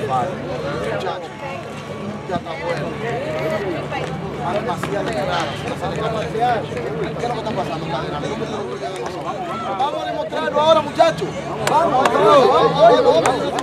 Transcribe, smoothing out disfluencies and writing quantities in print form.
Muchachos, ya está bueno. Hay demasiadas entradas. ¿Qué es lo que está pasando, cadena? Vamos a demostrarlo ahora, muchachos. Vamos.